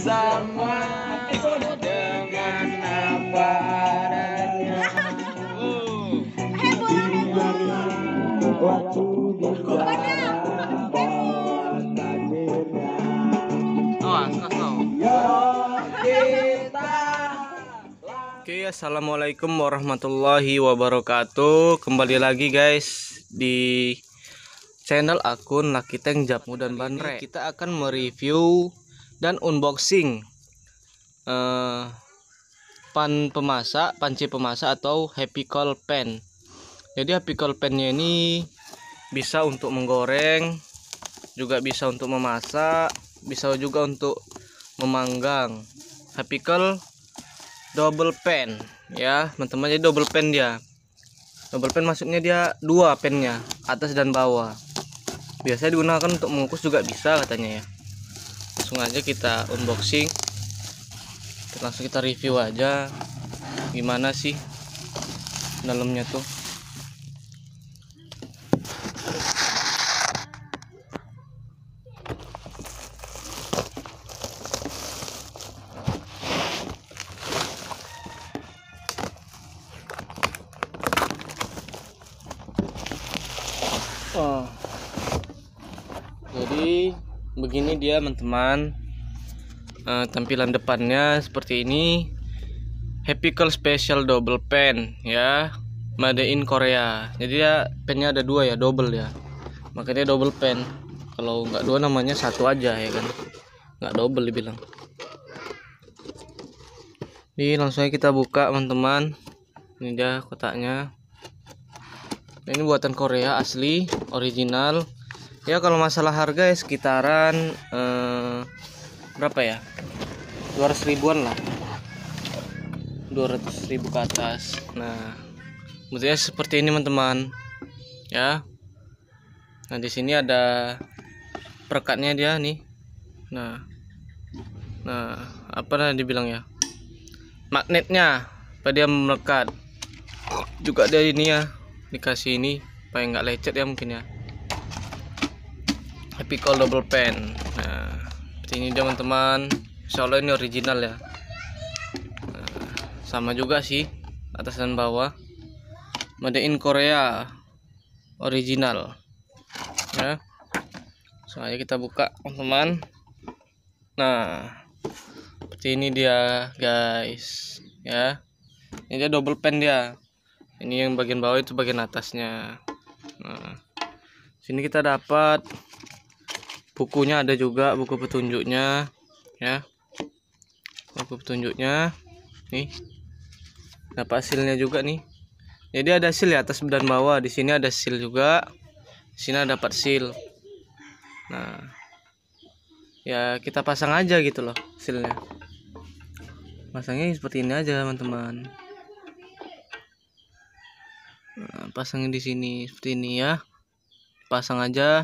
sama dengan apa adanya. Waktu bisa takdirnya. Oke, assalamualaikum warahmatullahi wabarakatuh. Kembali lagi guys di channel akun Lucky Tank Japmu dan Banre. Kita akan mereview dan unboxing panci pemasak atau happy coil pan. Jadi happy coil pannya ini bisa untuk menggoreng, juga bisa untuk memasak, bisa juga untuk memanggang. Happy coil double pan ya teman-teman, jadi double pan dia. Double pan maksudnya dia dua pannya, atas dan bawah. Biasanya digunakan untuk mengukus juga bisa katanya ya. Langsung aja kita unboxing, langsung kita review aja gimana sih dalamnya tuh. Oh, jadi begini dia teman-teman, tampilan depannya seperti ini. Happy Coil Special Double Pan ya, made in Korea. Jadi ya pennya ada dua ya, double ya, makanya double pan. Kalau nggak dua namanya satu aja ya kan, nggak double dibilang. Jadi langsung aja kita buka teman-teman. Ini dia kotaknya. Ini buatan Korea asli, original. Ya kalau masalah harga ya sekitaran berapa ya? 200 ribuan lah. 200 ribu ke atas. Nah, bentuknya seperti ini teman-teman. Ya. Nah, di sini ada perekatnya dia nih. Nah, apa dah dibilang ya? Magnetnya, apa dia melekat. Juga ada ini ya, dikasih ini supaya nggak lecet ya mungkin ya. Happy Coil Double Pan. Nah, seperti ini teman-teman. Insya Allah ini original ya. Nah, sama juga sih atas dan bawah, made in Korea, original ya. Soalnya kita buka teman-teman. Nah, seperti ini dia guys ya. Ini dia double pan dia. Ini yang bagian bawah, itu bagian atasnya. Nah, sini kita dapat bukunya, ada juga buku petunjuknya ya. Buku petunjuknya nih. Dapat silnya juga nih. Jadi ada sil ya atas dan bawah. Di sini ada sil juga. Di sini dapat sil. Nah, ya kita pasang aja gitu loh silnya. Pasangnya seperti ini aja teman-teman. Nah, pasangnya di sini seperti ini ya. Pasang aja.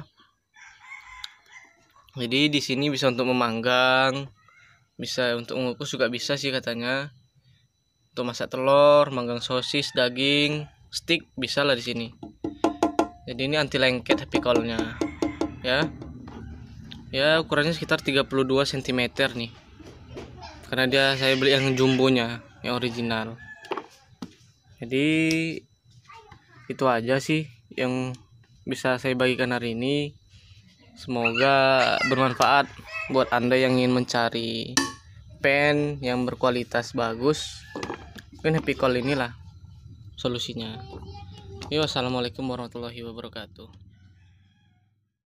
Jadi di sini bisa untuk memanggang, bisa untuk mengukus juga bisa sih katanya. Untuk masak telur, manggang sosis, daging, stick bisa lah di sini. Jadi ini anti lengket happy coilnya ya. Ya ukurannya sekitar 32 cm nih. Karena saya beli yang jumbonya, yang original. Jadi itu aja sih yang bisa saya bagikan hari ini. Semoga bermanfaat buat Anda yang ingin mencari pen yang berkualitas bagus. Mungkin happy coil inilah solusinya. Yo, assalamualaikum warahmatullahi wabarakatuh.